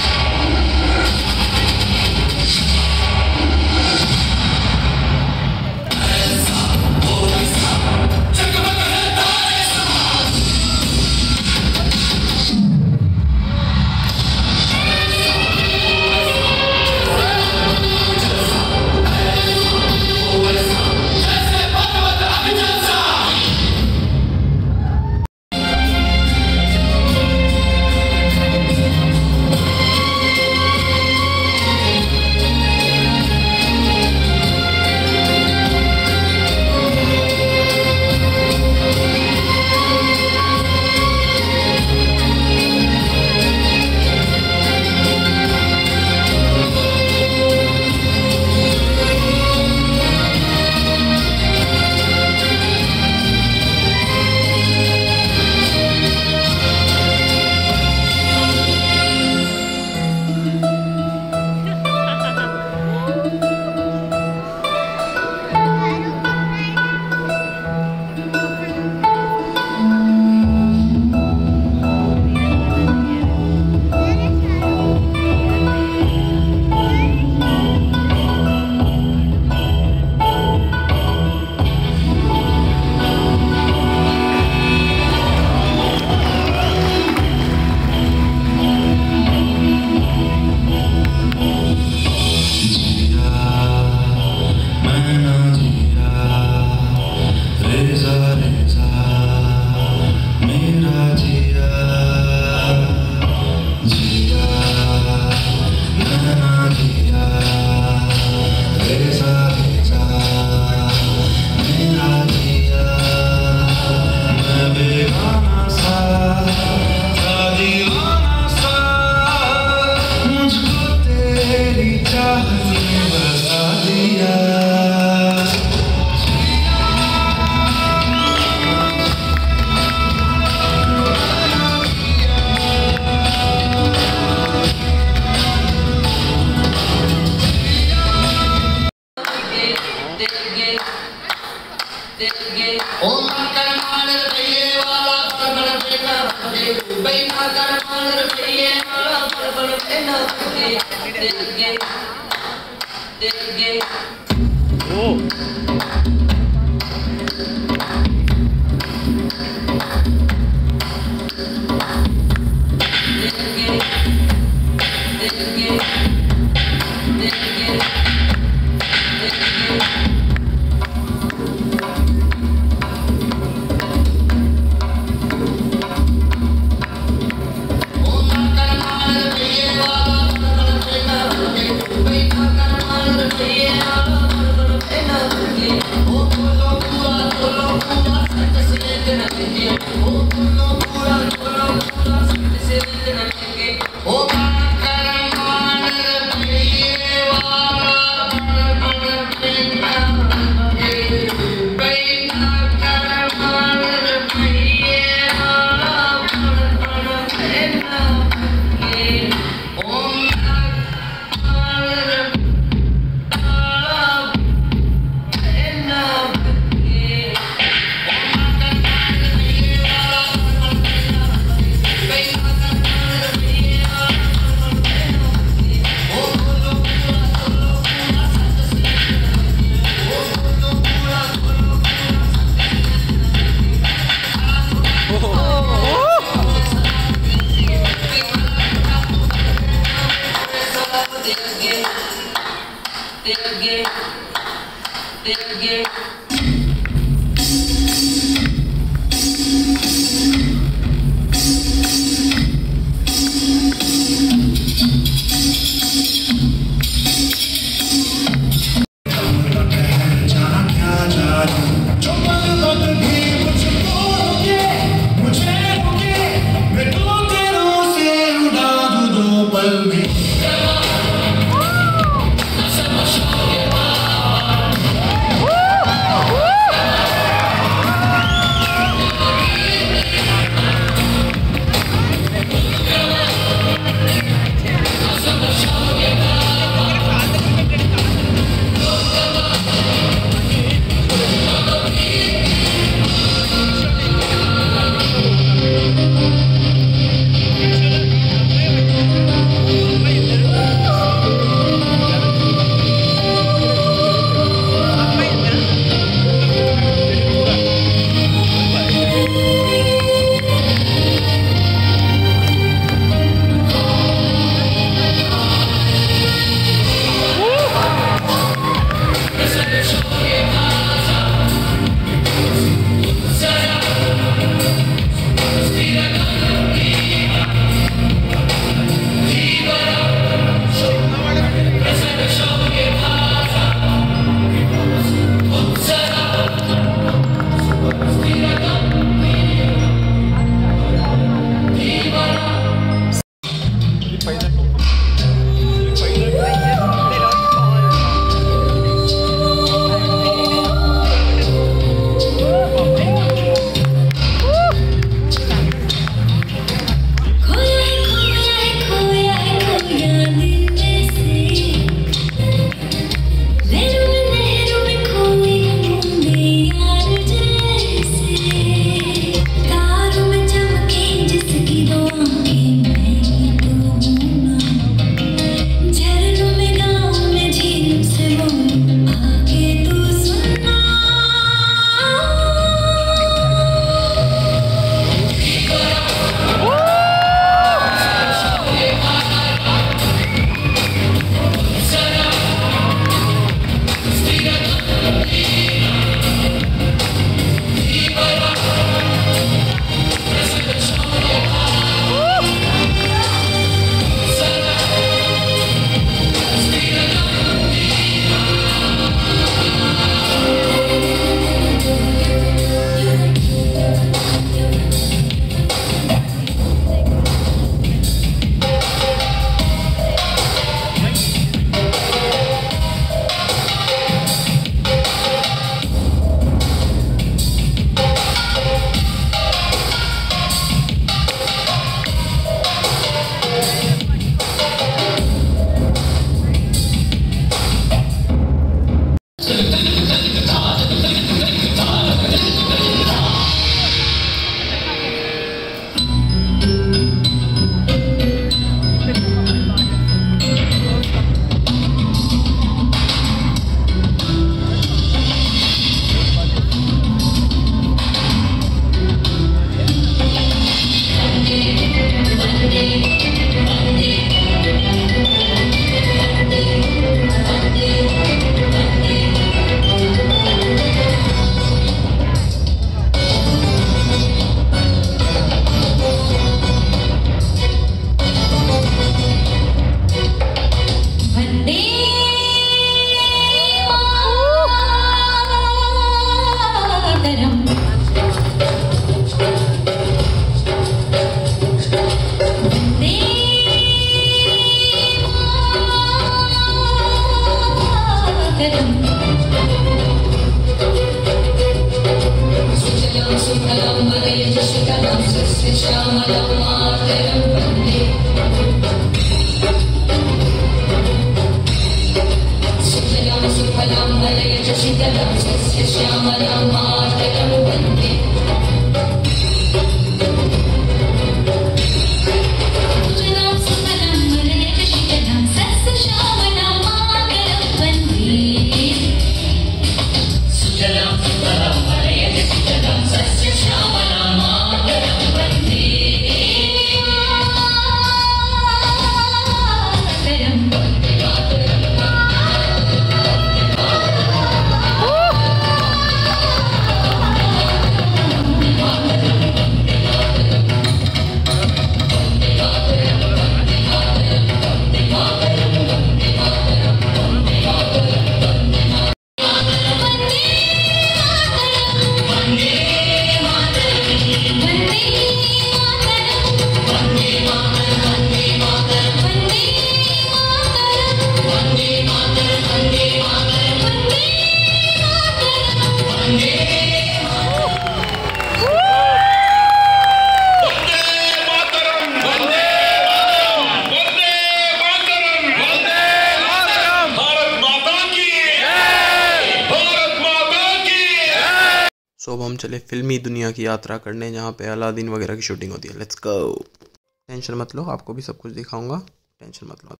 सो अब हम चले फिल्मी दुनिया की यात्रा करने, जहाँ पे अलादीन वगैरह की शूटिंग होती है। Let's go. टेंशन मत लो, आपको भी सब कुछ दिखाऊंगा, टेंशन मत लो।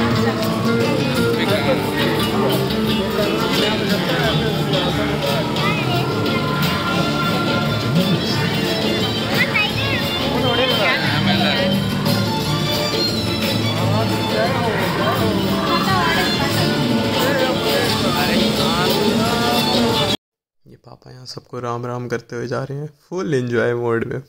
ये पापा यहाँ सबको राम राम करते हुए जा रहे हैं, फुल एंजॉय मोड में।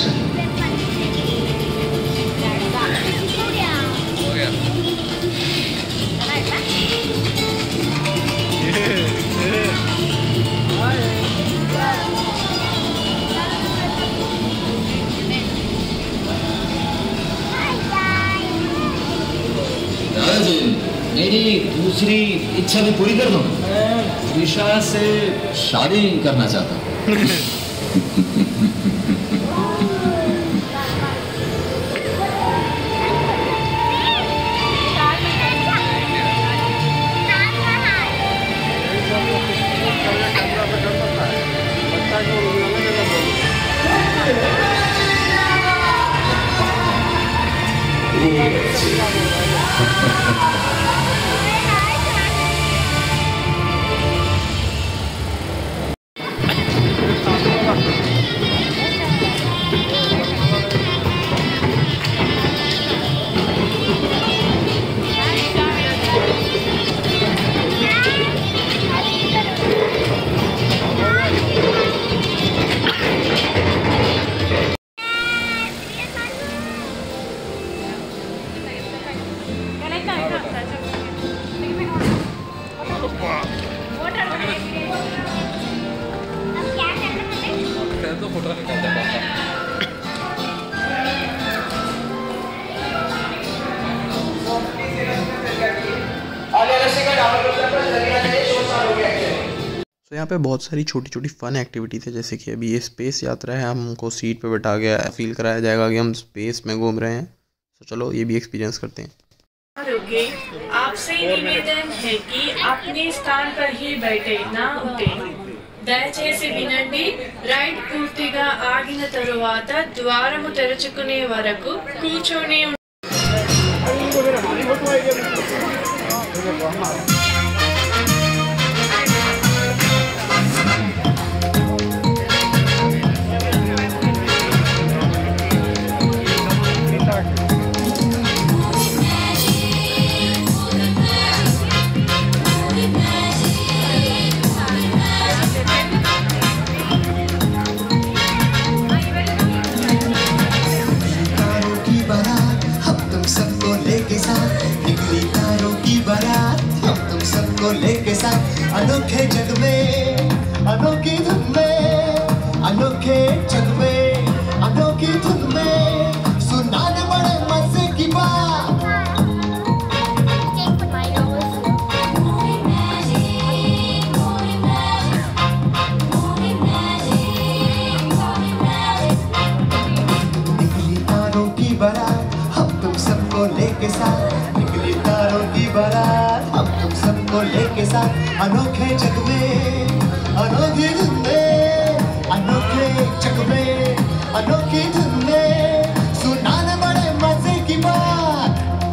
action. मेरी दूसरी इच्छा भी पूरी कर दूं। त्रिशा से शादी करना चाहता हूँ। तो यहाँ पे बहुत सारी छोटी छोटी फन एक्टिविटी थे, जैसे कि अभी ये स्पेस यात्रा है, हमको सीट पे बैठा गया फील कराया जाएगा कि हम स्पेस में घूम रहे हैं। तो चलो ये भी एक्सपीरियंस करते हैं। आपसे निवेदन है कि अपने स्थान पर ही बैठे ना उठे। దయచేసి వినండి, రైడ్ పూర్తిగా ఆగిన తరువాత ద్వారము తెరుచుకునే వరకు కూర్చొని लेके साथ अनोखे जग में, अनोखी धुन में, अनोखे जग में, अनोखी धुन में सुनाने बड़े मजे की बात। निकली तारों की बारात हम तुम सबको लेके साथ, निकली तारों की बारात हम तुम सबको लेके साथ अनोखे जग में, अनोखी धुन में, अनोखे जग में, अनोखी धुन में सुनाने बड़े मजे की बात।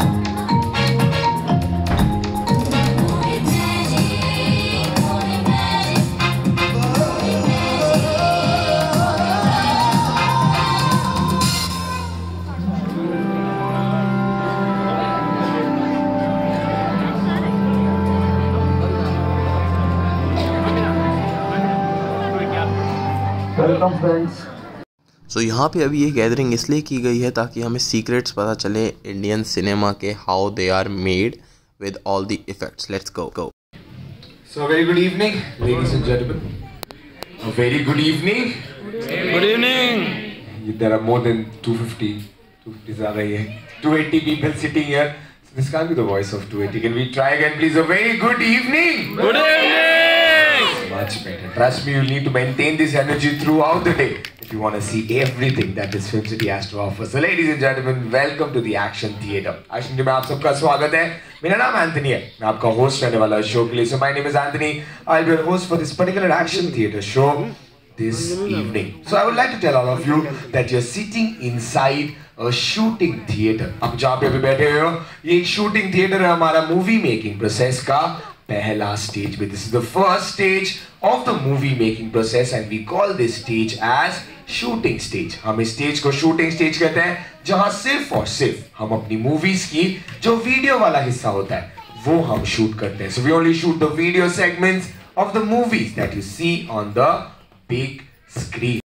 सो यहाँ पे अभी ये गैदरिंग इसलिए की गई है ताकि हमें सीक्रेट्स पता चले इंडियन सिनेमा के, how they are made with all the effects. Let's go. So very good evening, ladies and gentlemen. A very good evening. Good evening. There are more than 250 आ गई है, 280 people sitting here. So this can't be the voice of 280. Can we try again, please? A very good evening. Good evening. Much better. Trust me, you need to maintain this energy throughout the day if you want to see everything that this film city has to offer. So ladies and gentlemen, welcome to the Action Theatre. Action में आप सबका स्वागत है। मेरा नाम Anthony है, मैं आपका होस्ट रहने वाला है शो के लिए। So my name is Anthony. I'll be your host for this particular Action Theatre show this evening. So I would like to tell all of you that you're sitting inside a shooting theatre. आप जहाँ पे अभी बैठे हुए हो, ये एक shooting theatre है हमारा मूवी मेकिंग प्रोसेस का पहला स्टेज में. This is the first stage of the movie making process and we call this stage as shooting stage. हम इस स्टेज को शूटिंग स्टेज कहते हैं जहां सिर्फ और सिर्फ हम अपनी मूवीज की जो वीडियो वाला हिस्सा होता है वो हम शूट करते हैं. So we only shoot the video segments of the movies that you see on the big screen.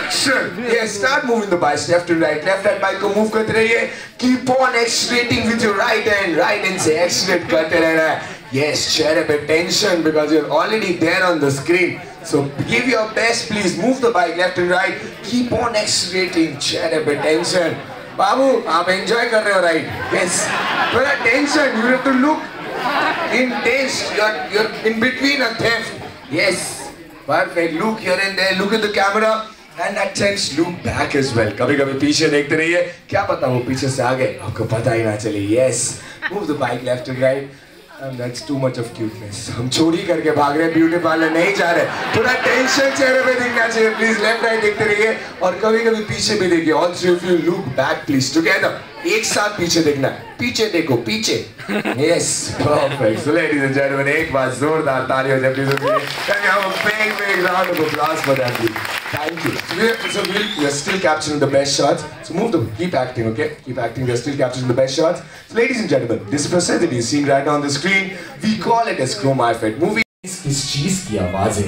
action. Yes, start moving the bikes left to right. Left hand bike को move करते रहिए. Keep on accelerating with your right hand से accelerate करते रहना है. Yes, share a bit tension because you're already there on the screen. So give your best, please. Move the bike left and right. Keep on accelerating. Share a bit tension. बाबू, आप enjoy कर रहे हो right? Yes. थोड़ा tension. You have to look intense. You're in between a theft. Yes. Perfect. Look here and there. Look at the camera. And at times look back as well. कभी-कभी पीछे देखते रहिए. क्या पता वो पीछे से आगे आपको पता ही ना चले. Yes. Move the bike left and right. And that's too much of cuteness. हम चोरी करके भाग रहे हैं, ब्यूटी पार्लर नहीं जा रहे. थोड़ा टेंशन चेहरे पे दिखना चाहिए. Please left right देखते रहिए और कभी-कभी पीछे भी देखिए. All three of you look back please together. एक साथ पीछे देखना है. पीछे देखो, पीछे. Yes, perfect. So ladies and gentlemen, एक बार जोरदार ताली हो जाए please. Can we have a big round of applause for that please? Thank you. So we're still capturing the best shots. So keep acting, okay? Keep acting. We're still capturing the best shots. So ladies and gentlemen, this process that you see right now on the screen, we call it as Chroma Effect. Movie इस चीज की आवाजें.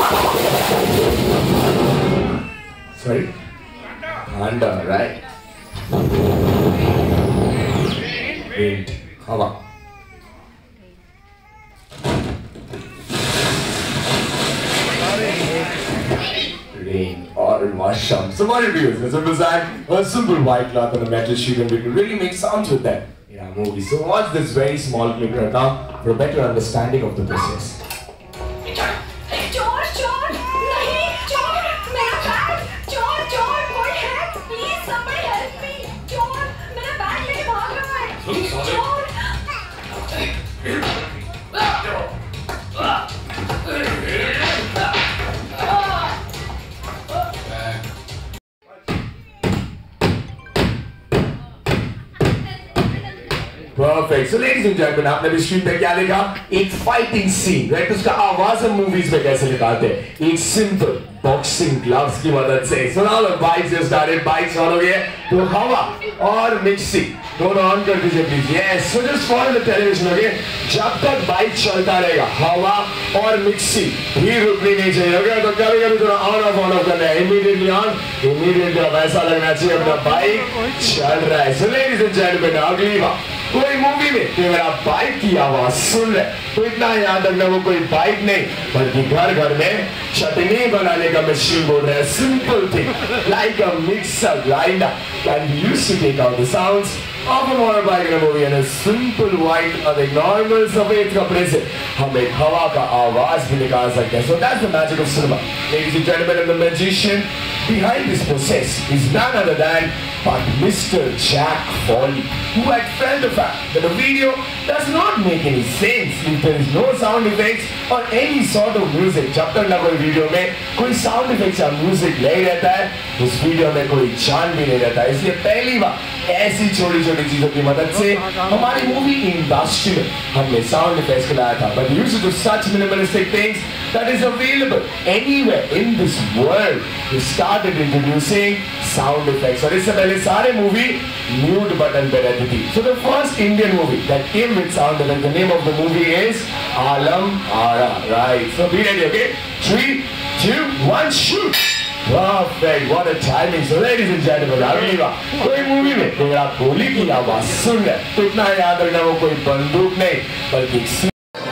Sorry? Thunder, right? Wind, हवा. Rain or washam. So what it is, it's a design, a simple white cloth on a metal sheet and we can really make sounds with that in our movie. So watch this very small clip right now for a better understanding of the process. Perfect. So ladies and gentlemen, आपने भी screen पे क्या देखा? एक fighting scene, right? उसका आवाज हम movies में कैसे निकालते हैं? एक सिंपल बॉक्सिंग ग्लव्स की मदद से. So now the bikes have started. Bikes on हो गए. तो हवा और मिक्सी दोनों ऑन कर दीजिए please. Yes. So just follow the television, okay? जब तक बाइक चलता रहेगा, हवा और मिक्सी भी रुकनी नहीं चाहिए, okay? तो कभी-कभी थोड़ा ऑन ऑफ करना है. Immediately on, immediately अब ऐसा लगना चाहिए अपना बाइक चल रहा है. So ladies and gentlemen, अगली बार कोई मूवी में अगर आप बाइक की आवाज सुन रहे तो इतना याद रखना वो कोई बाइक नहीं बल्कि घर घर में चटनी बनाने का मशीन बोल रहे हैं. Simple thing like a mixer grinder can be used to take out the sounds of a motorbike in a movie. And a simple white और एक नॉर्मल सफेद कपड़े से हम एक हवा का आवाज भी निकाल सकते हैं. So that's the magic of cinema. Ladies and gentlemen, and the magician behind this process is none other than but Mr. Jack Foley, who had felt the fact that the video does not make any sense if there is no sound effects or any sort of music. जब तक ना कोई video में कोई sound effects या music नहीं रहता है, उस वीडियो में कोई जान भी नहीं रहता है. इसलिए पहली बार ऐसी छोटी-छोटी चीजों की मदद से हमारी मूवी इंडस्ट्री में हमने साउंड इफेक्ट्स लाया था. But used to do such minimalistic things that is available anywhere in this world. We started introducing sound effects. और इससे पहले सारे मूवी mute button पे रहती थी. So the first Indian movie that came with sound effects, the name of the movie is Alam Ara. Right. So be ready, okay? 3, 2, 1, shoot. Perfect. What a timing. So ladies and gentlemen, अगली बार कोई movie में अगर आप गोली की आवाज सुन रहे तो इतना याद रखना वो कोई बंदूक नहीं बल्कि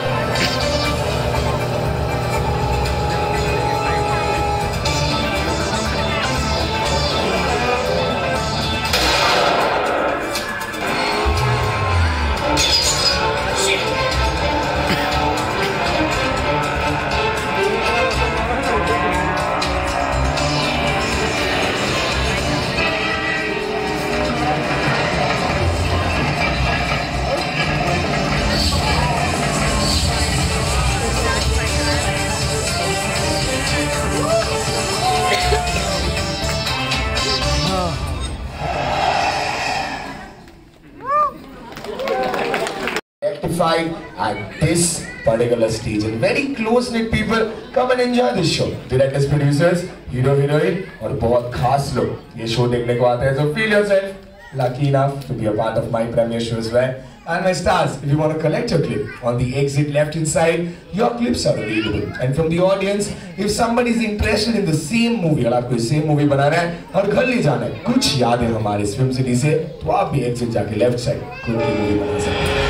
at this particular stage and very close-knit people come and enjoy this show. Directors, producers, hero, heroine और बहुत खास लोग ये show देखने को आते हैं. So feel yourself lucky enough to be a part of my premiere show as well. And my stars, if you want to collect your clip, on the exit left inside, your clips are available. And from the audience, if somebody is interested in the same movie, अगर आपको same movie बनाना है और घर ले जाना है, कुछ यादें हमारे फिल्म सिटी से, तो आप भी exit जाके left side खुद की movie बना सकते हैं.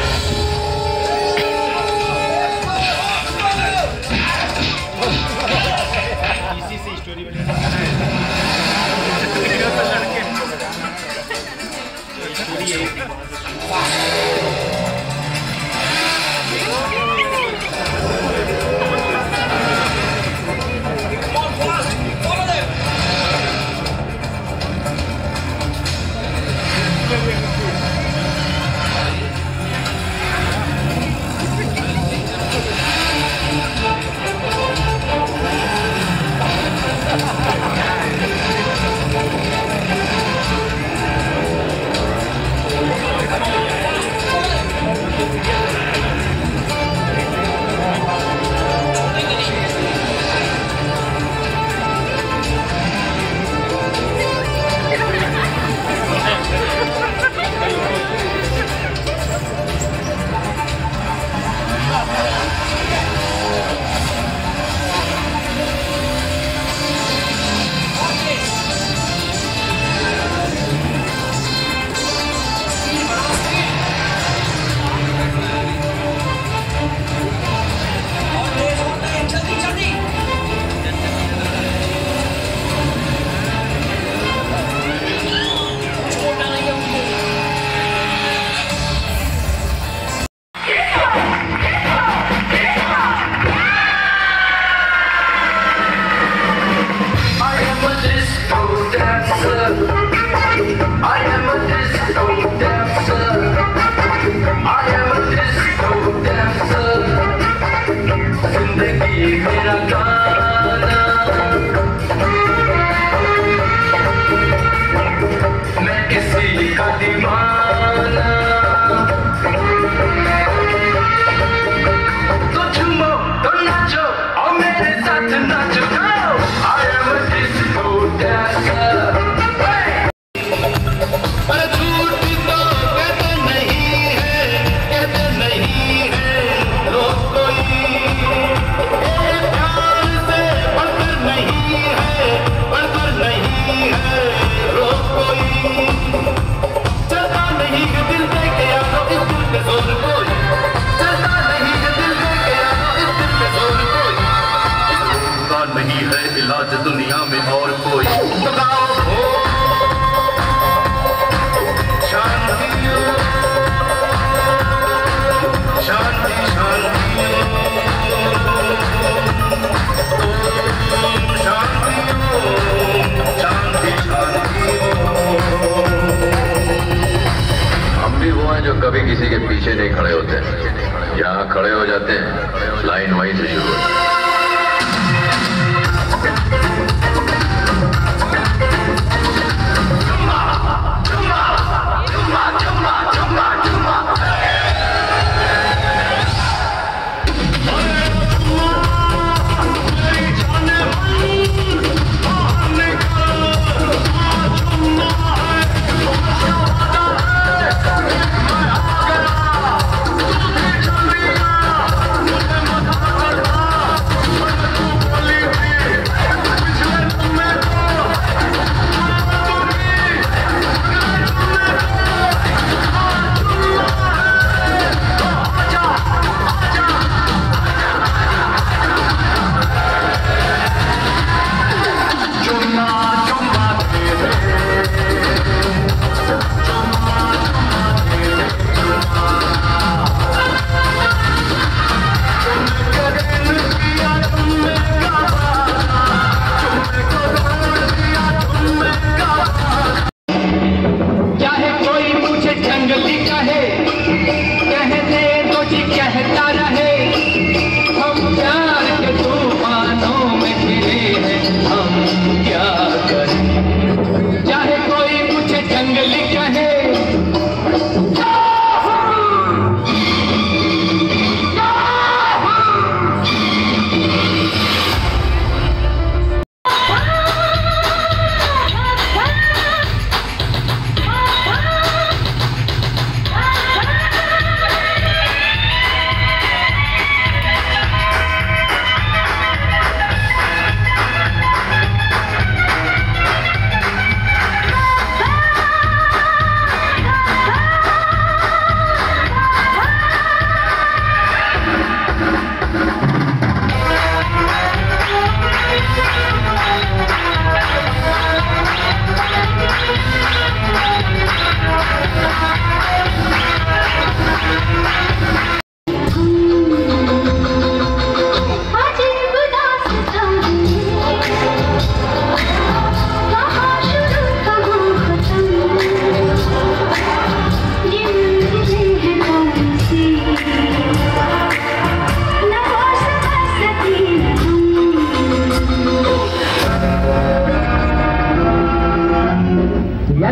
दुनिया में और कोई शांति शांति शांति शांति. हम भी वो हैं जो कभी किसी के पीछे नहीं खड़े होते, यहाँ खड़े हो जाते हैं, लाइन वहीं से शुरू होती है.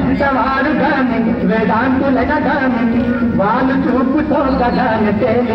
పసితవారు గాని వేదాంతులట గాని వాళ్ళు చూపుతో గగాని తేలి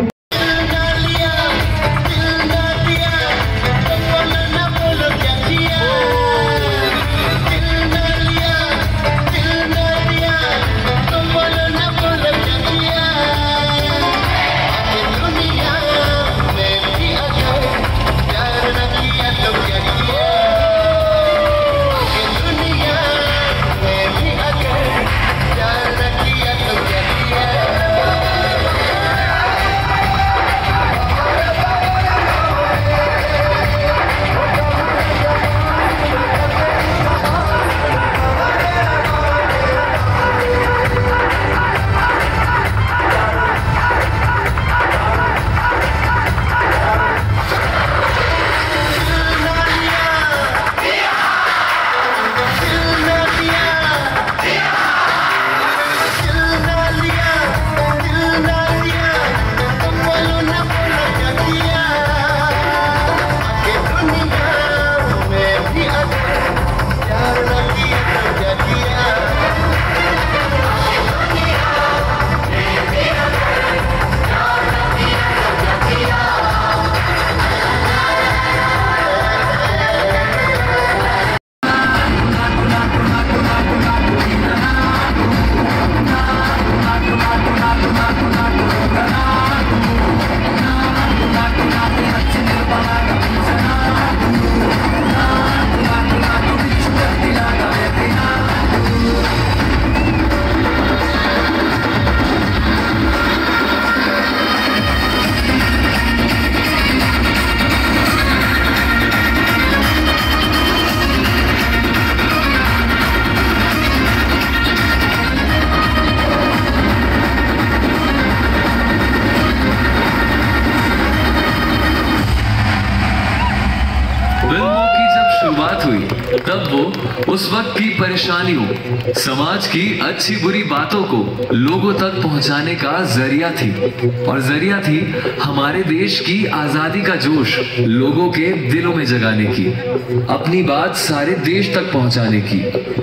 तब वो उस वक्त की परेशानियों, समाज की अच्छी बुरी बातों को लोगों तक पहुंचाने का जरिया थी, और जरिया थी हमारे देश की आजादी का जोश लोगों के दिलों में जगाने की, अपनी बात सारे देश तक पहुंचाने की।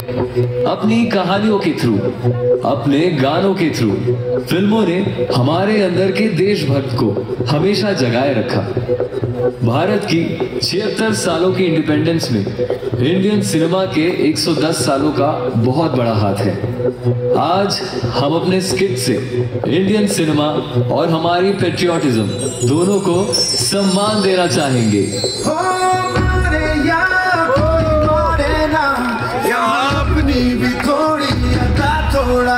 अपनी कहानियों के थ्रू, अपने गानों के थ्रू फिल्मों ने हमारे अंदर के देशभक्त को हमेशा जगाए रखा। भारत की 76 सालों की इंडिपेंडेंस में इंडियन सिनेमा के 110 सालों का बहुत बड़ा हाथ है। आज हम अपने स्किट से इंडियन सिनेमा और हमारी पेट्रियोटिज्म दोनों को सम्मान देना चाहेंगे। अपनी भी थोड़ी अदा थोड़ा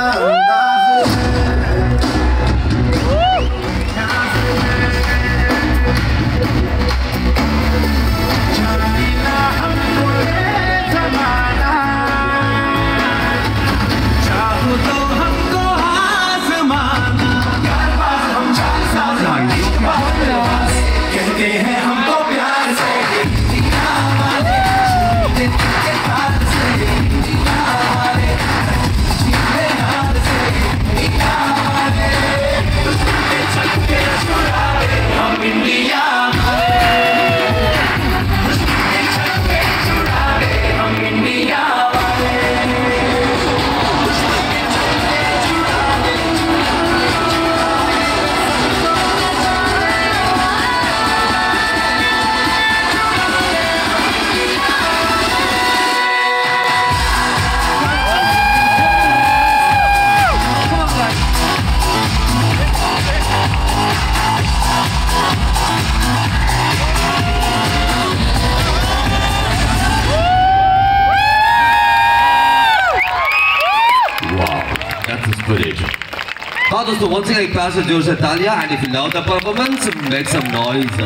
हाँ दोस्तों, once again एक प्यार से जोर से तालियां, and if you love the performance, make some noise.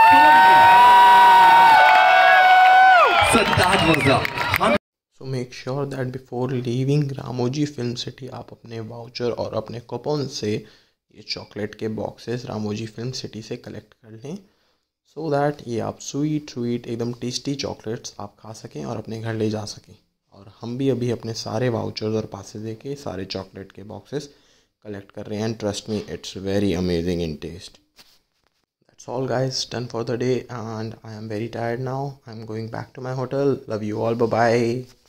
So that was the. So make sure that before leaving Ramoji Film City आप अपने वाउचर और अपने कूपन से ये चॉकलेट के बॉक्सेस रामोजी फिल्म सिटी से कलेक्ट कर लें, so that ये आप स्वीट एकदम टेस्टी चॉकलेट्स आप खा सकें और अपने घर ले जा सकें। और हम भी अभी अपने सारे वाउचर्स और पासे दे के सारे चॉकलेट के बॉक्सेस कलेक्ट कर रहे हैं, and trust me it's very amazing in taste. That's all guys, done for the day and I am very tired now. I am going back to my hotel. Love you all, bye bye.